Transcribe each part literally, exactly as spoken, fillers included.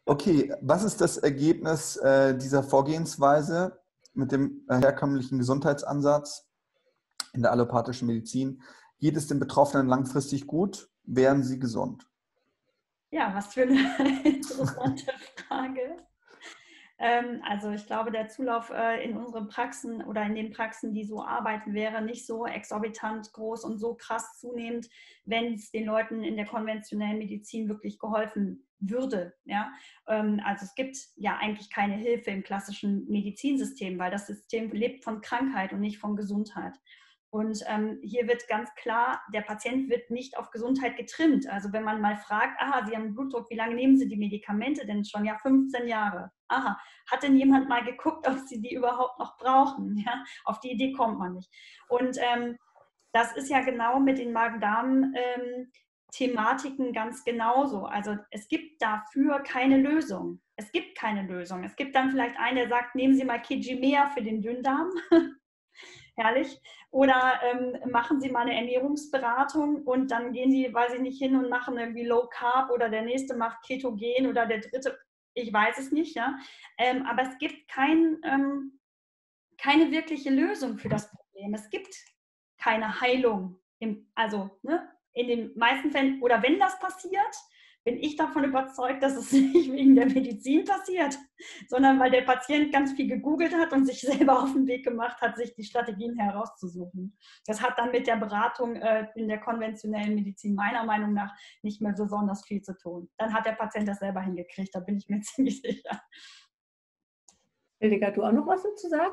Okay, was ist das Ergebnis äh, dieser Vorgehensweise mit dem äh, herkömmlichen Gesundheitsansatz in der allopathischen Medizin? Geht es den Betroffenen langfristig gut? Werden sie gesund? Ja, was für eine interessante Frage. Ähm, also ich glaube, der Zulauf äh, in unseren Praxen oder in den Praxen, die so arbeiten, wäre nicht so exorbitant groß und so krass zunehmend, wenn es den Leuten in der konventionellen Medizin wirklich geholfen würde. Ja? Ähm, also es gibt ja eigentlich keine Hilfe im klassischen Medizinsystem, weil das System lebt von Krankheit und nicht von Gesundheit. Und ähm, hier wird ganz klar, der Patient wird nicht auf Gesundheit getrimmt. Also wenn man mal fragt, aha, Sie haben Blutdruck, wie lange nehmen Sie die Medikamente denn schon? Ja, fünfzehn Jahre. Aha, hat denn jemand mal geguckt, ob Sie die überhaupt noch brauchen? Ja, auf die Idee kommt man nicht. Und ähm, das ist ja genau mit den Magen-Darm-Thematiken ganz genauso. Also es gibt dafür keine Lösung. Es gibt keine Lösung. Es gibt dann vielleicht einen, der sagt, nehmen Sie mal Kejimea für den Dünndarm. Herrlich. Oder ähm, machen Sie mal eine Ernährungsberatung und dann gehen Sie, weiß ich nicht, hin und machen irgendwie Low Carb oder der nächste macht Ketogen oder der dritte, ich weiß es nicht, ja. Ähm, aber es gibt kein, ähm, keine wirkliche Lösung für das Problem. Es gibt keine Heilung. Im, also ne, in den meisten Fällen, oder wenn das passiert, bin ich davon überzeugt, dass es nicht wegen der Medizin passiert, sondern weil der Patient ganz viel gegoogelt hat und sich selber auf den Weg gemacht hat, sich die Strategien herauszusuchen. Das hat dann mit der Beratung äh, in der konventionellen Medizin meiner Meinung nach nicht mehr besonders viel zu tun. Dann hat der Patient das selber hingekriegt, da bin ich mir ziemlich sicher. Hildegard, du auch noch was dazu sagen?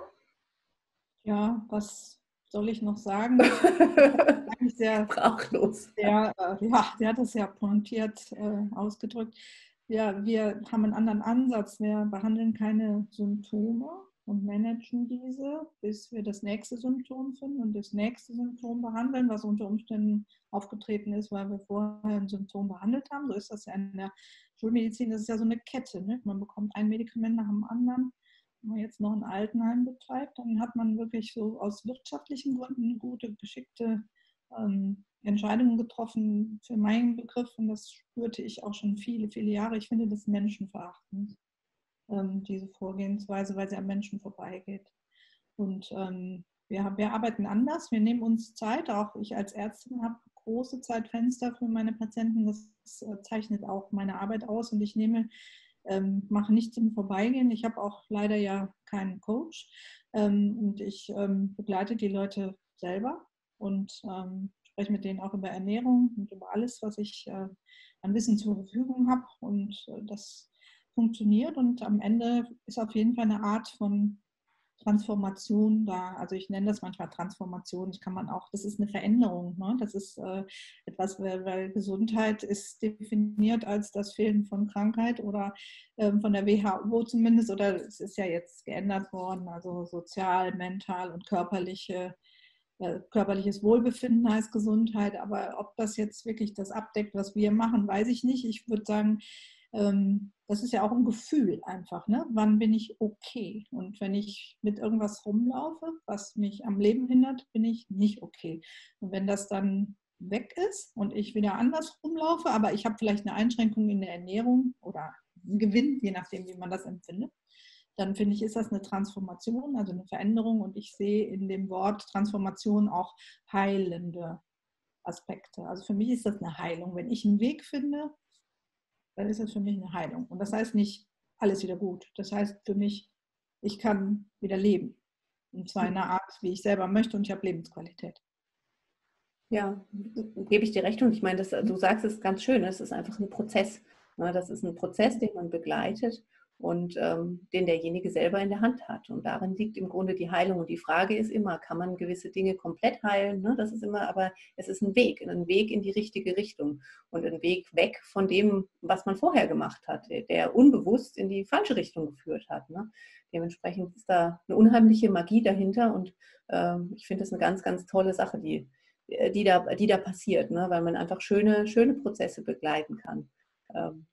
Ja, was soll ich noch sagen? Eigentlich sehr sprachlos. Sehr, äh, ja, der hat das sehr pointiert äh, ausgedrückt. Ja, wir haben einen anderen Ansatz. Wir behandeln keine Symptome und managen diese, bis wir das nächste Symptom finden und das nächste Symptom behandeln, was unter Umständen aufgetreten ist, weil wir vorher ein Symptom behandelt haben. So ist das ja in der Schulmedizin. Das ist ja so eine Kette. Ne? Man bekommt ein Medikament nach dem anderen. Wenn man jetzt noch ein Altenheim betreibt, dann hat man wirklich so aus wirtschaftlichen Gründen eine gute, geschickte ähm, Entscheidungen getroffen für meinen Begriff, und das spürte ich auch schon viele, viele Jahre. Ich finde das menschenverachtend, ähm, diese Vorgehensweise, weil sie am Menschen vorbeigeht. Und ähm, wir, wir arbeiten anders, wir nehmen uns Zeit, auch ich als Ärztin habe große Zeitfenster für meine Patienten, das äh, zeichnet auch meine Arbeit aus, und ich nehme Ähm, mache nichts im Vorbeigehen. Ich habe auch leider ja keinen Coach ähm, und ich ähm, begleite die Leute selber und ähm, spreche mit denen auch über Ernährung und über alles, was ich äh, an Wissen zur Verfügung habe, und äh, das funktioniert, und am Ende ist auf jeden Fall eine Art von Transformation da. Also ich nenne das manchmal Transformation. Das kann man auch, das ist eine Veränderung. Ne? Das ist äh, etwas, weil, weil Gesundheit ist definiert als das Fehlen von Krankheit oder ähm, von der W H O zumindest, oder es ist ja jetzt geändert worden, also sozial, mental und körperliche, äh, körperliches Wohlbefinden heißt Gesundheit. Aber ob das jetzt wirklich das abdeckt, was wir machen, weiß ich nicht. Ich würde sagen, das ist ja auch ein Gefühl einfach, ne? Wann bin ich okay? Und wenn ich mit irgendwas rumlaufe, was mich am Leben hindert, bin ich nicht okay. Und wenn das dann weg ist und ich wieder anders rumlaufe, aber ich habe vielleicht eine Einschränkung in der Ernährung oder einen Gewinn, je nachdem, wie man das empfindet, dann finde ich, ist das eine Transformation, also eine Veränderung, und ich sehe in dem Wort Transformation auch heilende Aspekte. Also für mich ist das eine Heilung. Wenn ich einen Weg finde, dann ist das für mich eine Heilung. Und das heißt nicht, alles wieder gut. Das heißt für mich, ich kann wieder leben. Und zwar in einer Art, wie ich selber möchte, und ich habe Lebensqualität. Ja, gebe ich dir recht. Und ich meine, das, du sagst es ganz schön, es ist einfach ein Prozess. Das ist ein Prozess, den man begleitet und ähm, den derjenige selber in der Hand hat. Und darin liegt im Grunde die Heilung. Und die Frage ist immer, kann man gewisse Dinge komplett heilen? Ne? Das ist immer, aber es ist ein Weg, ein Weg in die richtige Richtung und ein Weg weg von dem, was man vorher gemacht hat, der unbewusst in die falsche Richtung geführt hat. Ne? Dementsprechend ist da eine unheimliche Magie dahinter, und ähm, ich finde das eine ganz, ganz tolle Sache, die, die, da, die da passiert, ne? Weil man einfach schöne, schöne Prozesse begleiten kann. Ähm,